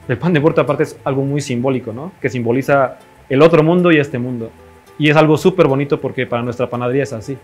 El pan de muerto aparte es algo muy simbólico, ¿no? Que simboliza el otro mundo y este mundo. Y es algo súper bonito porque para nuestra panadería es así.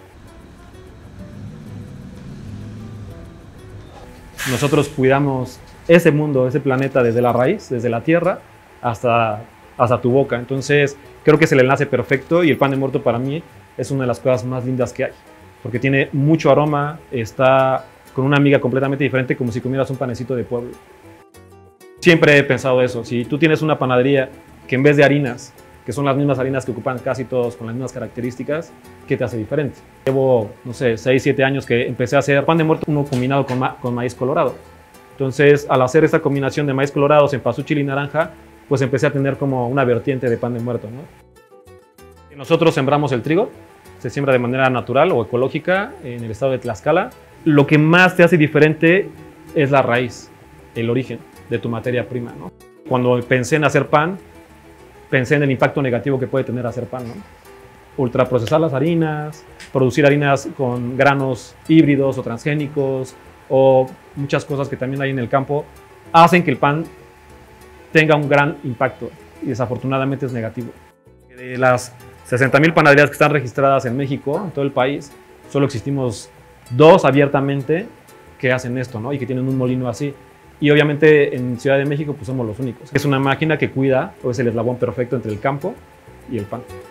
Nosotros cuidamos ese mundo, ese planeta desde la raíz, desde la tierra hasta tu boca. Entonces creo que es el enlace perfecto y el pan de muerto para mí es una de las cosas más lindas que hay. Porque tiene mucho aroma, está con una miga completamente diferente, como si comieras un panecito de pueblo. Siempre he pensado eso, si tú tienes una panadería que en vez de harinas, que son las mismas harinas que ocupan casi todos con las mismas características, ¿qué te hace diferente? Llevo, no sé, 6, 7 años que empecé a hacer pan de muerto uno combinado con maíz colorado. Entonces, al hacer esta combinación de maíz colorado, cempasúchil y naranja, pues empecé a tener como una vertiente de pan de muerto, ¿no? Nosotros sembramos el trigo, se siembra de manera natural o ecológica en el estado de Tlaxcala. Lo que más te hace diferente es la raíz, el origen de tu materia prima, ¿no? Cuando pensé en hacer pan, pensé en el impacto negativo que puede tener hacer pan, ¿no? Ultraprocesar las harinas, producir harinas con granos híbridos o transgénicos o muchas cosas que también hay en el campo, hacen que el pan tenga un gran impacto y desafortunadamente es negativo. De las 60,000 panaderías que están registradas en México, en todo el país, solo existimos 2 abiertamente que hacen esto, ¿no? Y que tienen un molino así. Y obviamente en Ciudad de México pues somos los únicos. Es una máquina que cuida, o es el eslabón perfecto entre el campo y el pan.